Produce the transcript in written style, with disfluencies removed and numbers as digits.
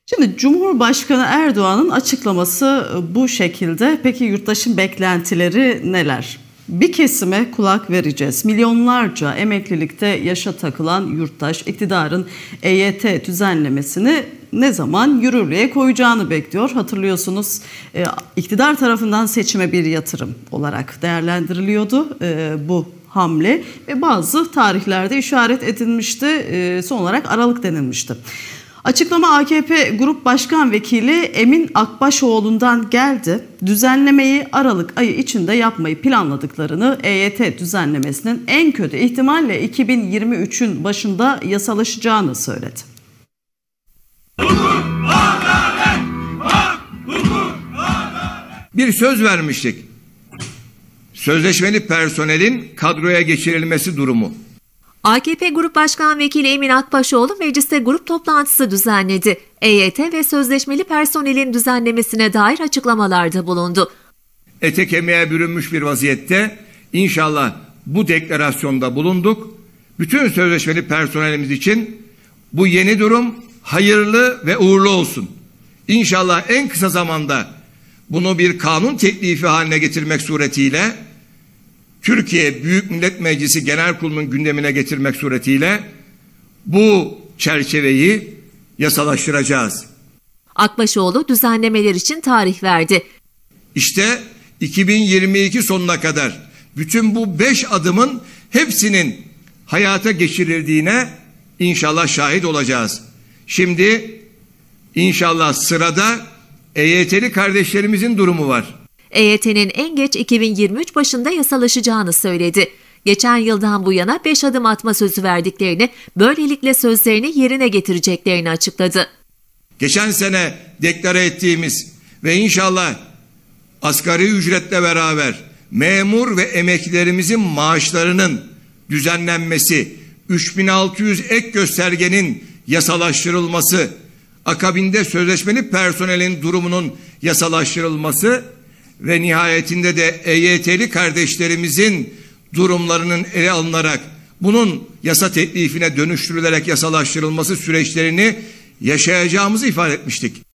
Şimdi Cumhurbaşkanı Erdoğan'ın açıklaması bu şekilde. Peki yurttaşın beklentileri neler? Bir kesime kulak vereceğiz. Milyonlarca emeklilikte yaşa takılan yurttaş iktidarın EYT düzenlemesini ne zaman yürürlüğe koyacağını bekliyor. Hatırlıyorsunuz iktidar tarafından seçime bir yatırım olarak değerlendiriliyordu bu hamle ve bazı tarihlerde işaret edilmişti. Son olarak Aralık denilmişti. Açıklama AKP Grup Başkan Vekili Emin Akbaşoğlu'ndan geldi. Düzenlemeyi Aralık ayı içinde yapmayı planladıklarını, EYT düzenlemesinin en kötü ihtimalle 2023'ün başında yasalaşacağını söyledi. Bir söz vermiştik. Sözleşmeli personelin kadroya geçirilmesi durumu. AKP Grup Başkan Vekili Emin Akbaşoğlu mecliste grup toplantısı düzenledi. EYT ve sözleşmeli personelin düzenlemesine dair açıklamalarda bulundu. Ete kemiğe bürünmüş bir vaziyette inşallah bu deklarasyonda bulunduk. Bütün sözleşmeli personelimiz için bu yeni durum hayırlı ve uğurlu olsun. İnşallah en kısa zamanda bunu bir kanun teklifi haline getirmek suretiyle Türkiye Büyük Millet Meclisi Genel Kurulu'nun gündemine getirmek suretiyle bu çerçeveyi yasalaştıracağız. Akbaşoğlu düzenlemeler için tarih verdi. İşte 2022 sonuna kadar bütün bu 5 adımın hepsinin hayata geçirildiğine inşallah şahit olacağız. Şimdi inşallah sırada EYT'li kardeşlerimizin durumu var. EYT'nin en geç 2023 başında yasalaşacağını söyledi. Geçen yıldan bu yana 5 adım atma sözü verdiklerini, böylelikle sözlerini yerine getireceklerini açıkladı. Geçen sene deklare ettiğimiz ve inşallah asgari ücretle beraber memur ve emeklilerimizin maaşlarının düzenlenmesi, 3600 ek göstergenin yasalaştırılması, akabinde sözleşmeli personelin durumunun yasalaştırılması ve nihayetinde de EYT'li kardeşlerimizin durumlarının ele alınarak bunun yasa teklifine dönüştürülerek yasalaştırılması süreçlerini yaşayacağımızı ifade etmiştik.